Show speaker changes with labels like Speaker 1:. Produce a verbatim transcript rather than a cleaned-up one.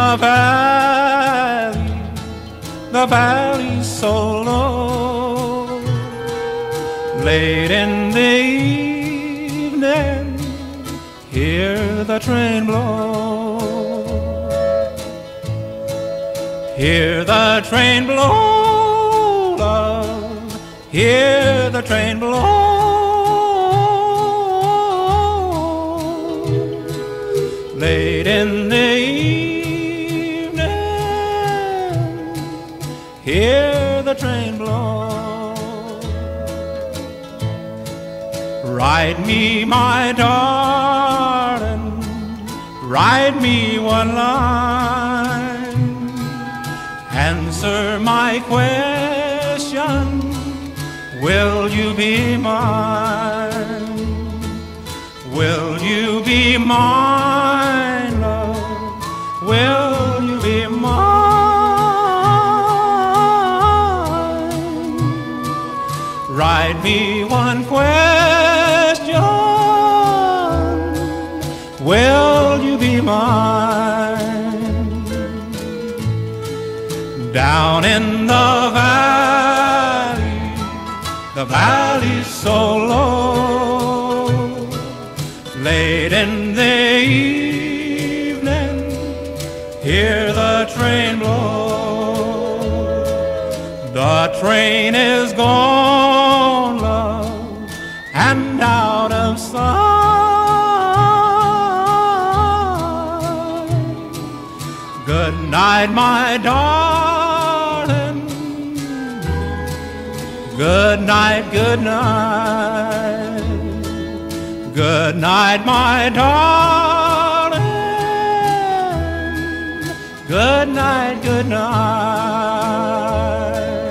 Speaker 1: the valley, the valley so low. Late in the evening, hear the train blow. Hear the train blow, love, hear the train blow. Late in the evening, hear the train blow. Write me, my darling, write me one line. Answer my question, will you be mine? Will you be mine, love? Will you be mine? Write me one question, will you be mine? Down in the valley, the valley's so low. Late in the evening, hear the train blow. The train is gone, love, and out of sight. Good night, my darling. Good night, good night. Good night, my darling. Good night, good night.